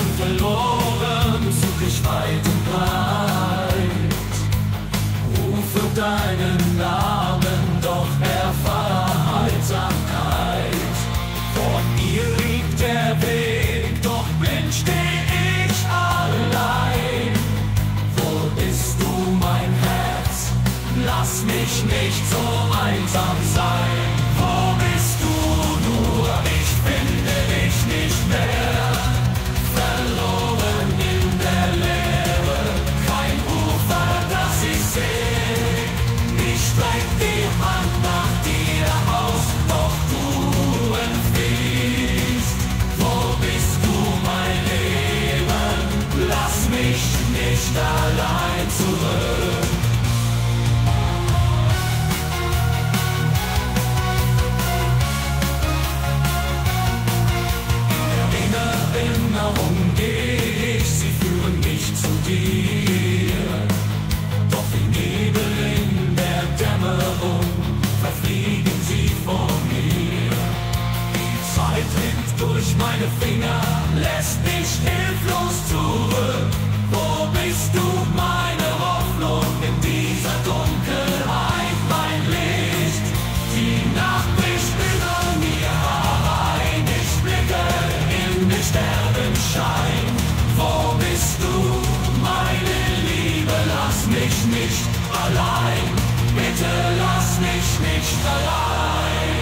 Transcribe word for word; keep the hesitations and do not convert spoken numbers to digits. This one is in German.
bin verloren, such ich weit und breit. Rufe deinen Namen, doch erfahre Einsamkeit. Vor dir liegt der Weg, doch blind steh ich allein. Wo bist du, mein Herz? Lass mich nicht so einsam sein. Wo bist du nur? Ich finde dich nicht mehr. Verloren in der Leere, kein Ufer, das ich seh. Ich streck die Hand nach dir aus, doch du entfliehst. Wo bist du, mein Leben? Lass mich nicht allein zurück. Erinnerung geh ich, sie führen mich zu dir. Doch wie Nebel in der Dämmerung verfliegen sie vor mir. Die Zeit rinnt durch meine Finger, lässt mich hilflos zurück. Wo bist du, meine Hoffnung, in dieser Dunkelheit, mein Licht? Die Nacht bricht über mir herein, ich blicke in den Sternenschein. Wo bist du, meine Liebe? Lass mich nicht allein, bitte lass mich nicht allein.